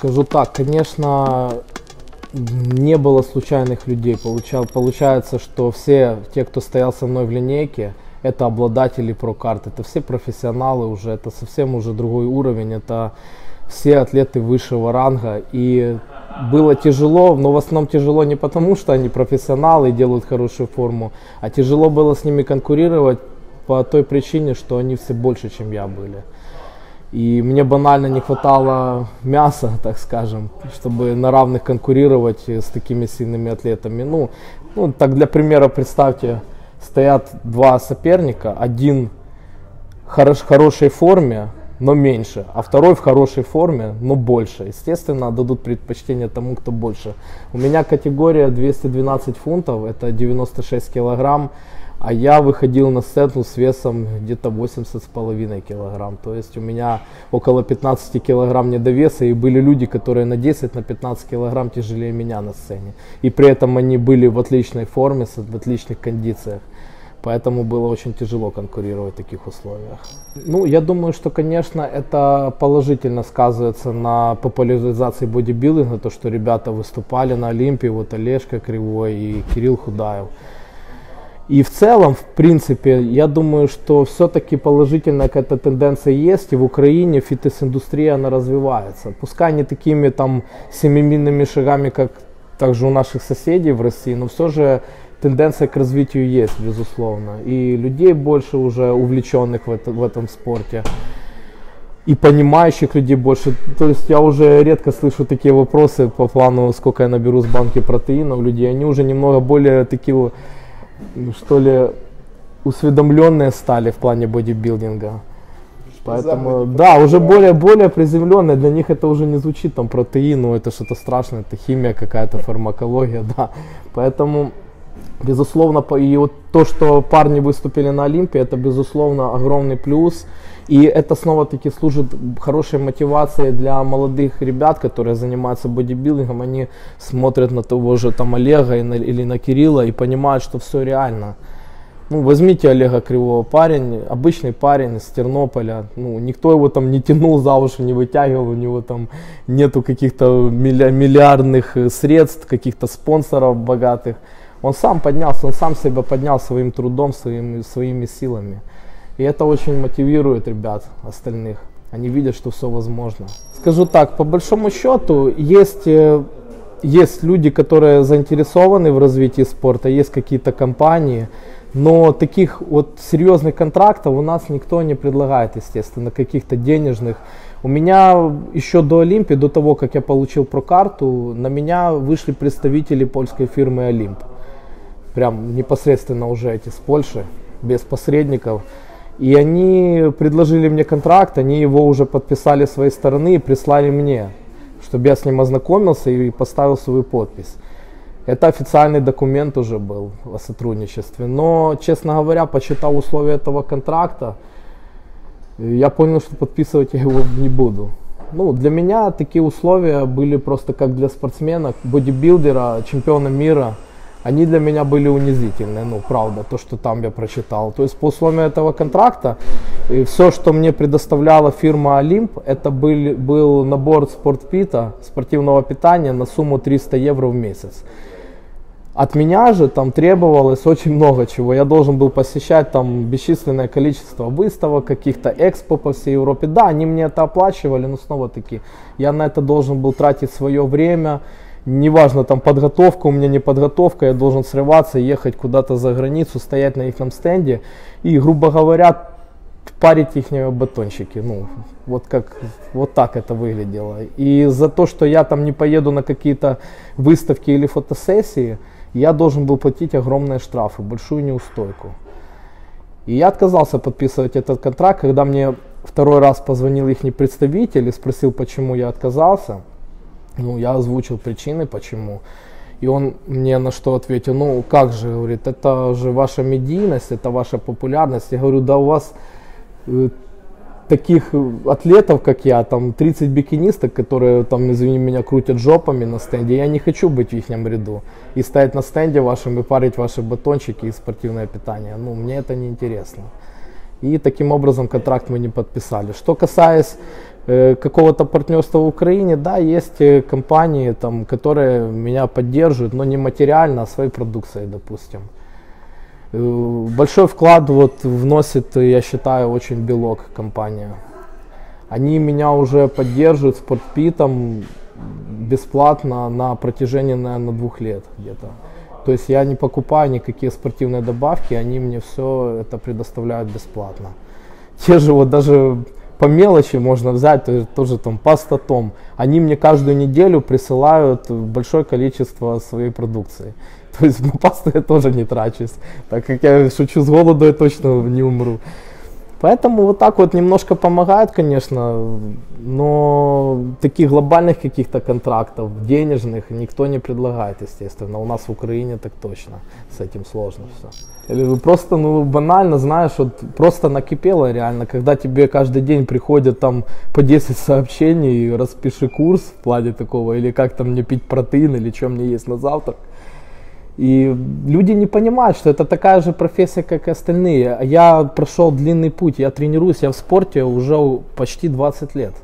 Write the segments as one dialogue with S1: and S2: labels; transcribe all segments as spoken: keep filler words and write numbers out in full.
S1: Скажу так, конечно, не было случайных людей. Получал, получается, что все те, кто стоял со мной в линейке, это обладатели прокарт, это все профессионалы уже, это совсем уже другой уровень, это все атлеты высшего ранга. И было тяжело, но в основном тяжело не потому, что они профессионалы и делают хорошую форму, а тяжело было с ними конкурировать по той причине, что они все больше, чем я были. И мне банально не хватало мяса, так скажем, чтобы на равных конкурировать с такими сильными атлетами. Ну, ну так для примера представьте, стоят два соперника, один в хорош, хорошей форме, но меньше, а второй в хорошей форме, но больше. Естественно, дадут предпочтение тому, кто больше. У меня категория двести двенадцать фунтов, это девяносто шесть килограмм, а я выходил на сцену с весом где-то восемьдесят с половиной килограмм. То есть у меня около пятнадцати килограмм недовеса, и были люди, которые на десять, на пятнадцать килограмм тяжелее меня на сцене. И при этом они были в отличной форме, в отличных кондициях. Поэтому было очень тяжело конкурировать в таких условиях. Ну, я думаю, что, конечно, это положительно сказывается на популяризации бодибилдинга, то, что ребята выступали на Олимпе, вот Олежка Кривой и Кирилл Худаев. И в целом, в принципе, я думаю, что все-таки положительная какая-то тенденция есть, и в Украине фитнес-индустрия, она развивается. Пускай не такими там семимильными шагами, как также у наших соседей в России, но все же тенденция к развитию есть, безусловно. И людей больше уже увлеченных в, это, в этом спорте. И понимающих людей больше. То есть я уже редко слышу такие вопросы по плану, сколько я наберу с банки протеинов людей. Они уже немного более такие, что ли, усведомленные стали в плане бодибилдинга. Поэтому, да, уже более, более приземленные. Для них это уже не звучит там протеин, ну это что-то страшное, это химия какая-то, фармакология, да. Поэтому... Безусловно, и вот то, что парни выступили на Олимпе, это, безусловно, огромный плюс. И это снова-таки служит хорошей мотивацией для молодых ребят, которые занимаются бодибилдингом. Они смотрят на того же там Олега или на Кирилла и понимают, что все реально. Ну, возьмите Олега Кривого, парень, обычный парень из Тернополя. Ну, никто его там не тянул за уши, не вытягивал, у него там нету каких-то миллиардных средств, каких-то спонсоров богатых. Он сам поднялся, он сам себя поднял своим трудом, своими, своими силами. И это очень мотивирует ребят остальных. Они видят, что все возможно. Скажу так, по большому счету, есть, есть люди, которые заинтересованы в развитии спорта, есть какие-то компании, но таких вот серьезных контрактов у нас никто не предлагает, естественно, каких-то денежных. У меня еще до Олимпии, до того, как я получил прокарту, на меня вышли представители польской фирмы Олимп. Прям непосредственно уже эти с Польши, без посредников. И они предложили мне контракт, они его уже подписали с своей стороны и прислали мне, чтобы я с ним ознакомился и поставил свою подпись. Это официальный документ уже был о сотрудничестве. Но, честно говоря, почитав условия этого контракта, я понял, что подписывать я его не буду. Ну, для меня такие условия были просто как для спортсмена, бодибилдера, чемпиона мира. Они для меня были унизительные, ну, правда, то, что там я прочитал. То есть по условиям этого контракта, все, что мне предоставляла фирма Олимп, это был, был набор спортпита, спортивного питания на сумму триста евро в месяц. От меня же там требовалось очень много чего. Я должен был посещать там бесчисленное количество выставок, каких-то экспо по всей Европе. Да, они мне это оплачивали, но снова-таки я на это должен был тратить свое время. Неважно, там подготовка, у меня не подготовка, я должен срываться, ехать куда-то за границу, стоять на их стенде и, грубо говоря, парить их батончики. Ну, вот, как, вот так это выглядело. И за то, что я там не поеду на какие-то выставки или фотосессии, я должен был платить огромные штрафы, большую неустойку. И я отказался подписывать этот контракт, когда мне второй раз позвонил их представитель и спросил, почему я отказался. Ну, я озвучил причины, почему. И он мне на что ответил, ну, как же, говорит, это же ваша медийность, это ваша популярность. Я говорю, да у вас э, таких атлетов, как я, там тридцать бикинисток, которые, там, извини меня, крутят жопами на стенде. Я не хочу быть в их ряду и стоять на стенде вашем и парить ваши батончики и спортивное питание. Ну, мне это не интересно. И таким образом контракт мы не подписали. Что касается э, какого-то партнерства в Украине, да, есть э, компании, там, которые меня поддерживают, но не материально, а своей продукцией, допустим. Э, большой вклад вот вносит, я считаю, очень Белок компания. Они меня уже поддерживают спортпитом бесплатно на протяжении, наверное, двух лет где-то. То есть я не покупаю никакие спортивные добавки, они мне все это предоставляют бесплатно. Те же вот даже по мелочи можно взять, тоже там паста Том. Они мне каждую неделю присылают большое количество своей продукции. То есть на пасту я тоже не трачусь, так как я шучу, с голоду я точно не умру. Поэтому вот так вот немножко помогает, конечно, но таких глобальных каких-то контрактов, денежных, никто не предлагает, естественно. У нас в Украине так точно, с этим сложно все. Просто, ну, банально, знаешь, вот просто накипело реально, когда тебе каждый день приходят там по десять сообщений, распиши курс в плане такого, или как там мне пить протеин, или что мне есть на завтрак. И люди не понимают, что это такая же профессия, как и остальные. Я прошел длинный путь, я тренируюсь, я в спорте уже почти двадцать лет.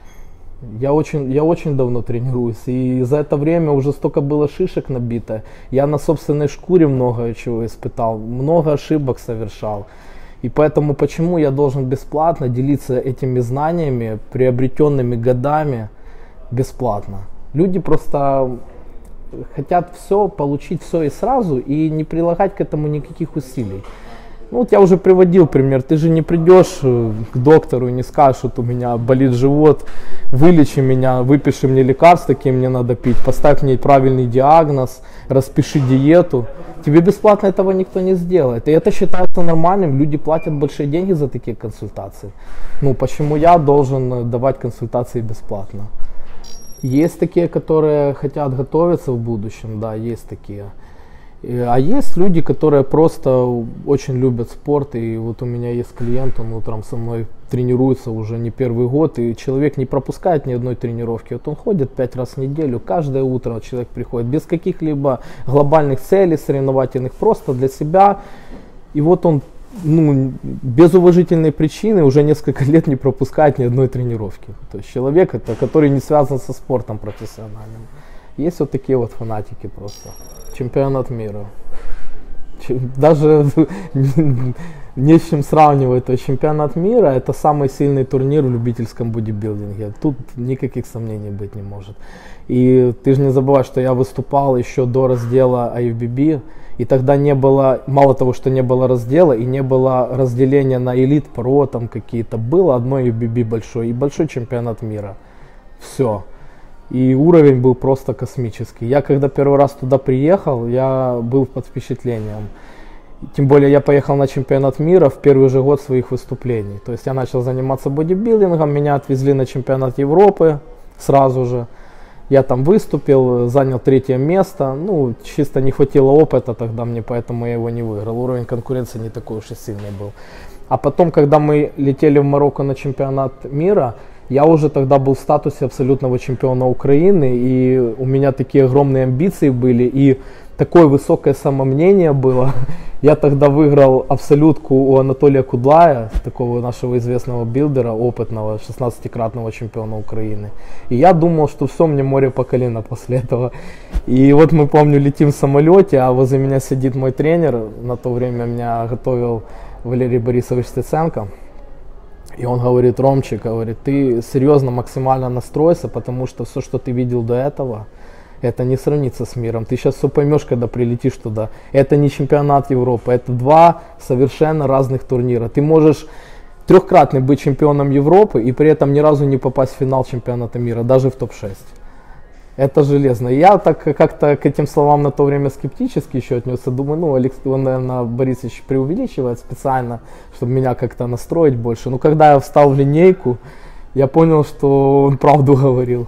S1: Я очень, я очень давно тренируюсь, и за это время уже столько было шишек набито. Я на собственной шкуре много чего испытал, много ошибок совершал. И поэтому почему я должен бесплатно делиться этими знаниями, приобретенными годами, бесплатно? Люди просто хотят все, получить все и сразу, и не прилагать к этому никаких усилий. Ну вот я уже приводил пример, ты же не придешь к доктору и не скажешь, вот у меня болит живот, вылечи меня, выпиши мне лекарства, какие мне надо пить, поставь мне правильный диагноз, распиши диету. Тебе бесплатно этого никто не сделает. И это считается нормальным, люди платят большие деньги за такие консультации. Ну почему я должен давать консультации бесплатно? Есть такие, которые хотят готовиться в будущем, да, есть такие. А есть люди, которые просто очень любят спорт, и вот у меня есть клиент, он утром со мной тренируется уже не первый год, и человек не пропускает ни одной тренировки. Вот он ходит пять раз в неделю, каждое утро человек приходит без каких-либо глобальных целей соревновательных, просто для себя. И вот он, ну, без уважительной причины уже несколько лет не пропускает ни одной тренировки. То есть человек, это, который не связан со спортом профессиональным. Есть вот такие вот фанатики просто. Чемпионат мира. Даже не с чем сравнивать. То есть чемпионат мира — это самый сильный турнир в любительском бодибилдинге. Тут никаких сомнений быть не может. И ты же не забывай, что я выступал еще до раздела ай эф би би. И тогда не было, мало того, что не было раздела, и не было разделения на элит, про там какие-то. Было одно ай эф би би большой и большой чемпионат мира. Все. И уровень был просто космический. Я когда первый раз туда приехал, я был под впечатлением. Тем более я поехал на чемпионат мира в первый же год своих выступлений. То есть я начал заниматься бодибилдингом, меня отвезли на чемпионат Европы сразу же. Я там выступил, занял третье место. Ну, чисто не хватило опыта тогда мне, поэтому я его не выиграл. Уровень конкуренции не такой уж и сильный был. А потом, когда мы летели в Марокко на чемпионат мира, я уже тогда был в статусе абсолютного чемпиона Украины, и у меня такие огромные амбиции были, и такое высокое самомнение было. Я тогда выиграл абсолютку у Анатолия Кудлая, такого нашего известного билдера, опытного, шестнадцатикратного чемпиона Украины. И я думал, что все, мне море по колено после этого. И вот мы, помню, летим в самолете, а возле меня сидит мой тренер, на то время меня готовил Валерий Борисович Стеценко. И он говорит: Ромчик, говорит, ты серьезно максимально настройся, потому что все, что ты видел до этого, это не сравнится с миром. Ты сейчас все поймешь, когда прилетишь туда. Это не чемпионат Европы, это два совершенно разных турнира. Ты можешь трехкратный быть чемпионом Европы и при этом ни разу не попасть в финал чемпионата мира, даже в топ шесть. Это железно. И я так как-то к этим словам на то время скептически еще отнесся. Думаю, ну, Алекс, он, наверное, Борисович преувеличивает специально, чтобы меня как-то настроить больше. Но когда я встал в линейку, я понял, что он правду говорил.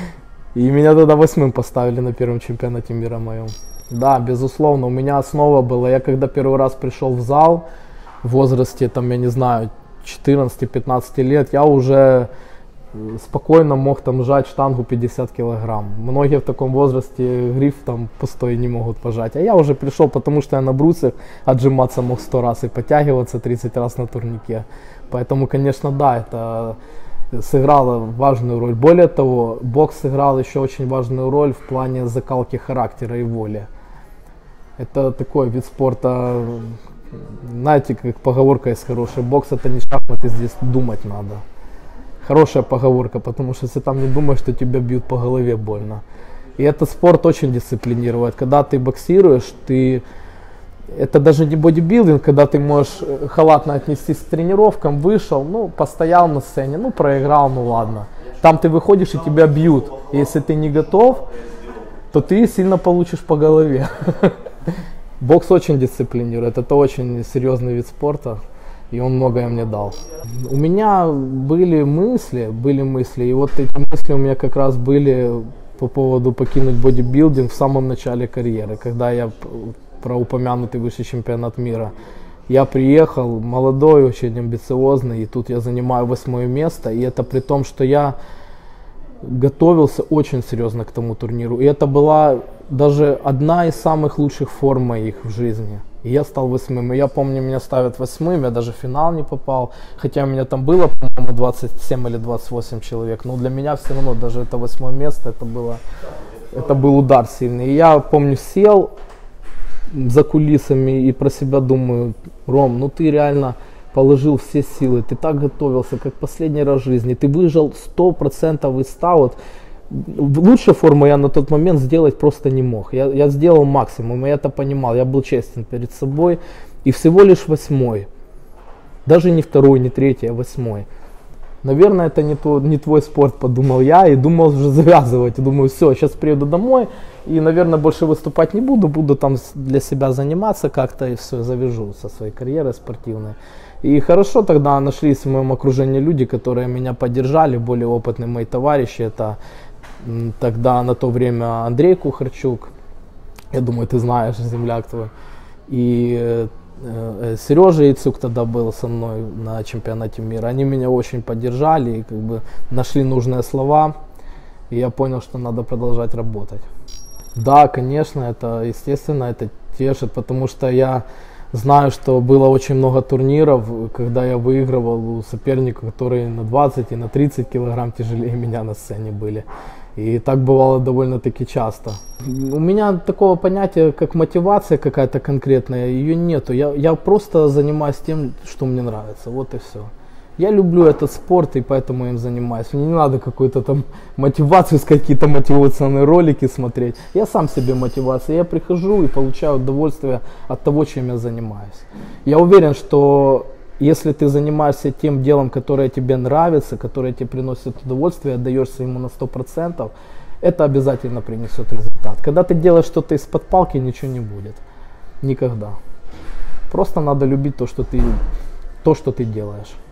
S1: И меня тогда восьмым поставили на первом чемпионате мира моем. Да, безусловно, у меня основа была. Я когда первый раз пришел в зал в возрасте, там, я не знаю, четырнадцати-пятнадцати лет, я уже спокойно мог там сжать штангу пятьдесят килограмм. Многие в таком возрасте гриф там пустой не могут пожать. А я уже пришел, потому что я на брусьях отжиматься мог сто раз и подтягиваться тридцать раз на турнике. Поэтому, конечно, да, это сыграло важную роль. Более того, бокс сыграл еще очень важную роль в плане закалки характера и воли. Это такой вид спорта, знаете, как поговорка есть хорошая: бокс — это не шахматы, здесь думать надо. Хорошая поговорка, потому что если там не думаешь, что тебя бьют по голове больно. И этот спорт очень дисциплинирует. Когда ты боксируешь, ты... это даже не бодибилдинг, когда ты можешь халатно отнестись к тренировкам, вышел, ну, постоял на сцене, ну, проиграл, ну, ладно. Там ты выходишь и тебя бьют. И если ты не готов, то ты сильно получишь по голове. Бокс очень дисциплинирует, это очень серьезный вид спорта. И он многое мне дал. У меня были мысли, были мысли, и вот эти мысли у меня как раз были по поводу покинуть бодибилдинг в самом начале карьеры, когда я про упомянутый высший чемпионат мира. Я приехал молодой, очень амбициозный, и тут я занимаю восьмое место, и это при том, что я готовился очень серьезно к тому турниру, и это была даже одна из самых лучших форм моих в жизни. И я стал восьмым. И я помню, меня ставят восьмым, я даже в финал не попал. Хотя у меня там было, по-моему, двадцать семь или двадцать восемь человек. Но для меня все равно даже это восьмое место, это, было, это был удар сильный. И я помню, сел за кулисами и про себя думаю: Ром, ну ты реально положил все силы, ты так готовился, как последний раз в жизни. Ты выжал сто процентов из ста. Вот. Лучшей формы я на тот момент сделать просто не мог. Я, я сделал максимум, и я это понимал. Я был честен перед собой. И всего лишь восьмой. Даже не второй, не третий, а восьмой. Наверное, это не, то, не твой спорт, подумал я. И думал уже завязывать. И думаю, все, сейчас приеду домой. И, наверное, больше выступать не буду. Буду там для себя заниматься как-то. И все, завяжу со своей карьерой спортивной. И хорошо тогда нашлись в моем окружении люди, которые меня поддержали. Более опытные мои товарищи. Это... Тогда на то время Андрей Кухарчук, я думаю, ты знаешь, земляк твой, и э, э, Сережа Яцук тогда был со мной на чемпионате мира. Они меня очень поддержали и как бы нашли нужные слова, и я понял, что надо продолжать работать. Да, конечно, это естественно, это тешит, потому что я знаю, что было очень много турниров, когда я выигрывал у соперников, которые на двадцать и на тридцать килограмм тяжелее меня на сцене были. И так бывало довольно-таки часто. У меня такого понятия, как мотивация какая-то конкретная, ее нету. Я, я просто занимаюсь тем, что мне нравится. Вот и все. Я люблю этот спорт, и поэтому им занимаюсь. Мне не надо какую-то там мотивацию, какие-то мотивационные ролики смотреть. Я сам себе мотивация. Я прихожу и получаю удовольствие от того, чем я занимаюсь. Я уверен, что если ты занимаешься тем делом, которое тебе нравится, которое тебе приносит удовольствие, отдаешься ему на сто процентов, это обязательно принесет результат. Когда ты делаешь что-то из-под палки, ничего не будет. Никогда. Просто надо любить то, что ты, то, что ты делаешь.